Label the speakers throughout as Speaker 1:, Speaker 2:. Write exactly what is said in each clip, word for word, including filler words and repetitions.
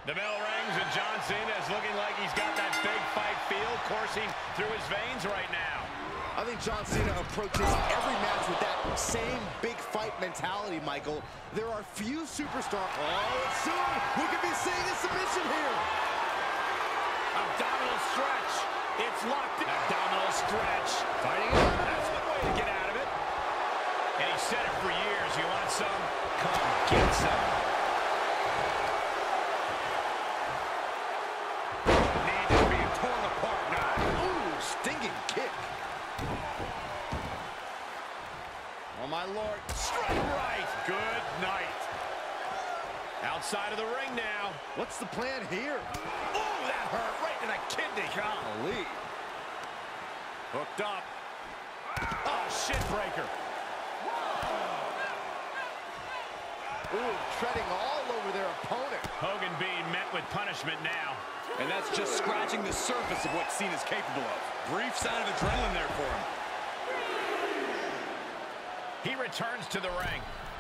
Speaker 1: The bell rings and John Cena is looking like he's got that big fight feel coursing through his veins right now.
Speaker 2: I think John Cena approaches every match with that same big fight mentality, Michael. There are few superstars. Oh, soon we could be seeing a submission here.
Speaker 1: Abdominal stretch. It's locked in. Abdominal stretch. Fighting it. That's one way to get out of it. And he said it for years. You want some? Come get some. Need to be torn apart now.
Speaker 2: Ooh, stinging kick. Oh, my Lord.
Speaker 1: Strike right. Good night. Outside of the ring now.
Speaker 2: What's the plan here?
Speaker 1: Ooh, that hurt right to the kidney.
Speaker 2: Golly.
Speaker 1: Hooked up. Oh, shit breaker.
Speaker 2: Ooh, treading all over their opponent.
Speaker 1: Hogan being met with punishment now.
Speaker 3: And that's just scratching the surface of what Cena's capable of. Brief sign of adrenaline there for him.
Speaker 1: He returns to the ring.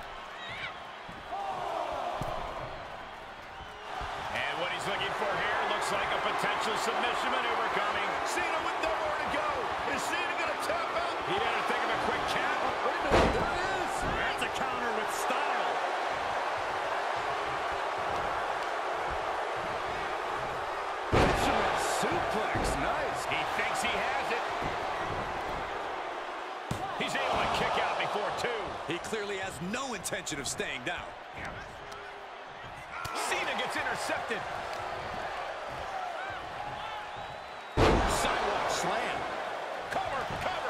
Speaker 1: And what he's looking for here looks like a potential submission maneuver coming. Cena with nowhere to go. Is Cena going to tap out? He better think of a quick count.
Speaker 2: Wait a minute, there it is.
Speaker 1: That's a counter with style.
Speaker 2: Fisherman suplex, nice.
Speaker 1: He thinks he has it. He's able to kick out before two.
Speaker 3: He clearly has no intention of staying down.
Speaker 1: Cena gets intercepted. Sidewalk slam. Cover, cover.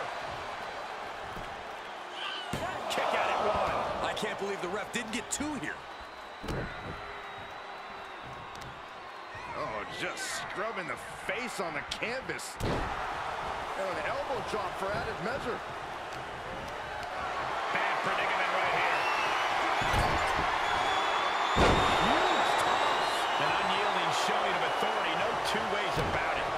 Speaker 1: Kick out at one.
Speaker 3: I can't believe the ref didn't get two here.
Speaker 2: Oh, just scrubbing the face on the canvas. And an elbow drop for added measure.
Speaker 1: Bad predicament right here.
Speaker 2: Huge toss.
Speaker 1: An unyielding showing of authority. No two ways about it.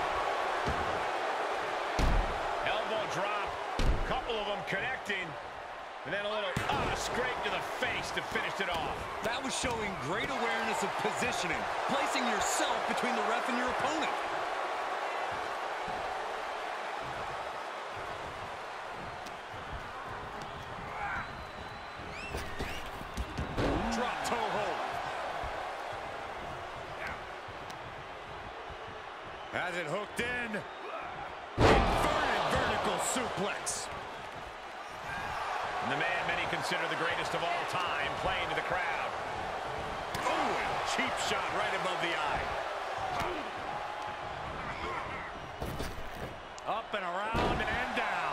Speaker 1: Elbow drop. Couple of them connecting. And then a little ah, scrape to the face to finish it off.
Speaker 3: That was showing great awareness of positioning, placing yourself between the ref and your opponent.
Speaker 1: Drop toe hold.
Speaker 3: Has it hooked in. Inverted vertical suplex.
Speaker 1: And the man many consider the greatest of all time playing to the crowd. Oh, cheap shot right above the eye. Up and around and down.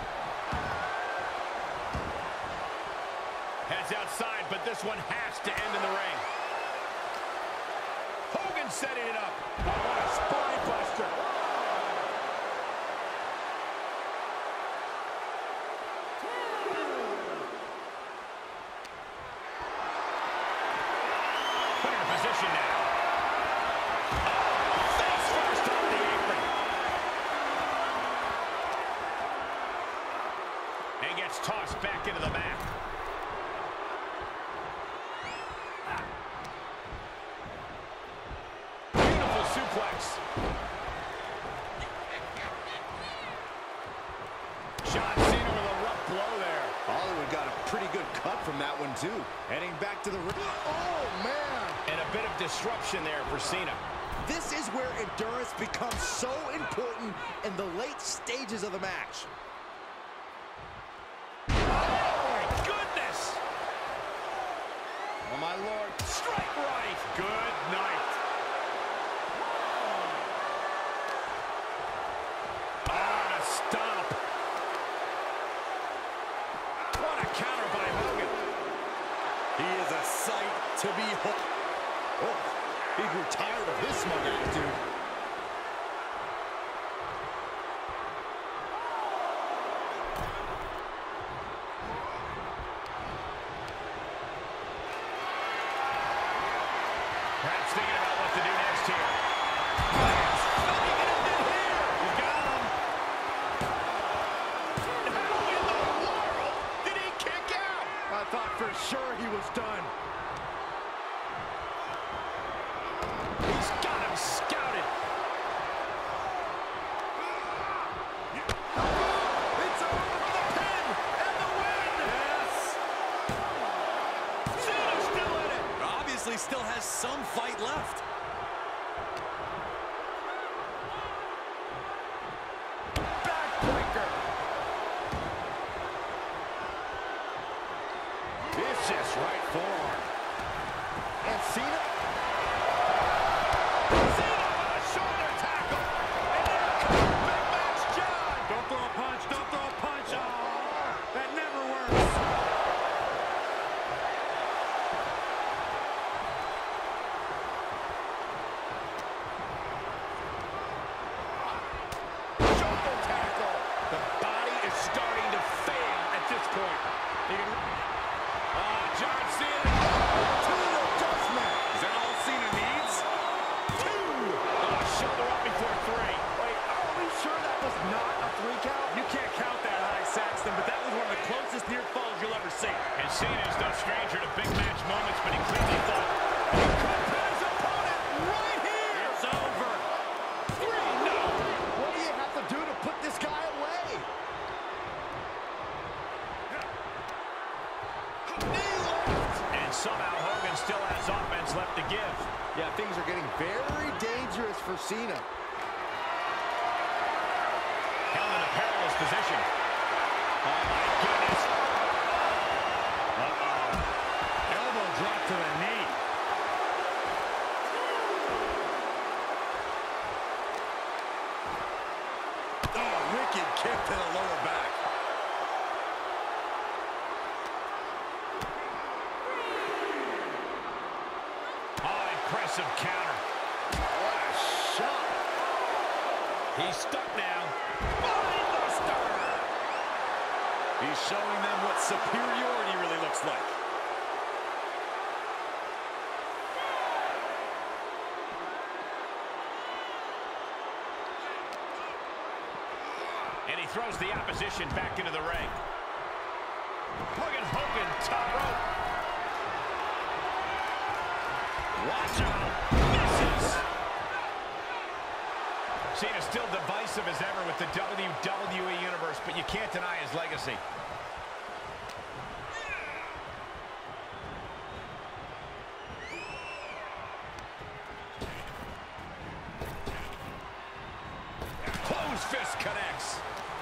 Speaker 1: Heads outside, but this one has to end in the ring. Hogan setting it up. Oh, what a spine buster. Put in position now. Oh, face first on the apron. And gets tossed back into the mat. Beautiful suplex. John Cena with a rough blow there.
Speaker 2: Hollywood got a pretty good cut from that one, too. Heading back to the ring. Oh, man.
Speaker 1: And a bit of disruption there for Cena.
Speaker 2: This is where endurance becomes so important in the late stages of the match.
Speaker 1: Oh, my goodness.
Speaker 2: Oh, my Lord.
Speaker 1: Strike right. Good night. On a stomp. What a counter by Hogan.
Speaker 3: He is a sight to behold.
Speaker 2: Oh, he grew tired of his smug attitude.
Speaker 1: Perhaps thinking about what to do next here. Lance flicking it in here. You got him. How in the world did he kick out?
Speaker 2: I thought for sure he was done.
Speaker 1: He's got him scouted.
Speaker 2: It's over for the pin and the win.
Speaker 3: Yes.
Speaker 1: Cena's still in it.
Speaker 3: Obviously still has some fight left.
Speaker 2: Backbreaker.
Speaker 1: Vicious right forearm.
Speaker 2: And Cena.
Speaker 1: Cena with a shoulder tackle. And there comes Big Match John.
Speaker 3: Don't throw a punch. Don't throw a punch. Oh, that never works.
Speaker 1: Shoulder tackle. The body is starting to fail at this point. He can... Uh, John Cena.
Speaker 2: To the adjustment.
Speaker 3: Is that all Cena needs?
Speaker 1: Two. Uh, shoulder up before three.
Speaker 2: Wait, are we sure that was not a three count?
Speaker 3: You can't count that high, Saxton, but that was one of the closest near falls you'll ever see.
Speaker 1: And Cena is no stranger to big match moments, but he clearly thought he could put his opponent right here.
Speaker 3: It's over.
Speaker 1: Three, no.
Speaker 2: What do you have to do to put this guy away?
Speaker 1: Knee left. And somehow Hogan still has offense left to give.
Speaker 2: Yeah, things are getting very dangerous for Cena.
Speaker 1: Held in a perilous position. Oh, my goodness. Uh-oh. Elbow drop to the knee.
Speaker 3: Oh, wicked kick to the lower back.
Speaker 1: Oh, impressive counter.
Speaker 2: What a shot.
Speaker 1: He's stuck now. Spinebuster.
Speaker 3: He's showing them what superiority really looks like.
Speaker 1: And he throws the opposition back into the ring. Look at Hogan, top rope. Watch out. Misses. Cena's still divisive as ever with the W W E Universe, but you can't deny his legacy. Closed fist connects.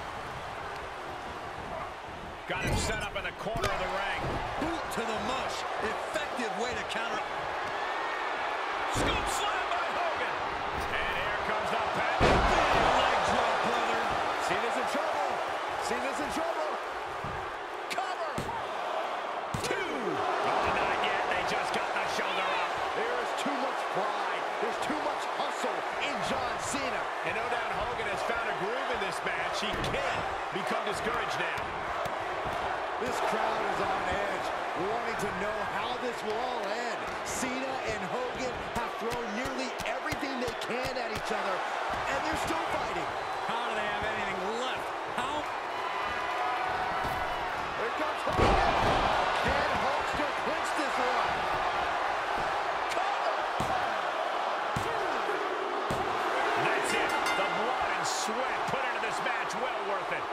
Speaker 1: Got him set up in the corner of the ring.
Speaker 3: Boot to the mush. Effective way to counter.
Speaker 1: Scoop slam by Hogan. And here comes the pad.
Speaker 3: Leg drop, brother.
Speaker 2: Cena's in trouble. Cena's in trouble. Cover.
Speaker 1: Two. Oh, not yet. They just got the shoulder up.
Speaker 2: There is too much pride. There's too much hustle in John Cena.
Speaker 1: And no doubt Hogan has found a groove in this match. He can't become discouraged now.
Speaker 2: This crowd is on edge, wanting to know how this will all end. Cena and Hogan have thrown nearly everything they can at each other, and they're still fighting.
Speaker 3: How do they have anything left? How?
Speaker 2: Here comes Hogan. Can Hulkster clinch this one? Cover.
Speaker 1: That's it. The blood and sweat put into this match. Well worth it.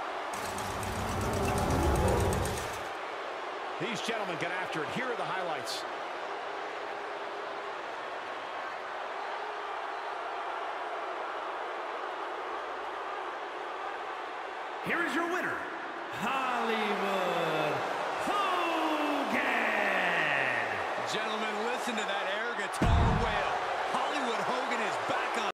Speaker 1: These gentlemen get after it. Here are the highlights.
Speaker 4: Here is your winner, Hollywood Hogan.
Speaker 3: Gentlemen, listen to that air guitar wail. Hollywood Hogan is back on.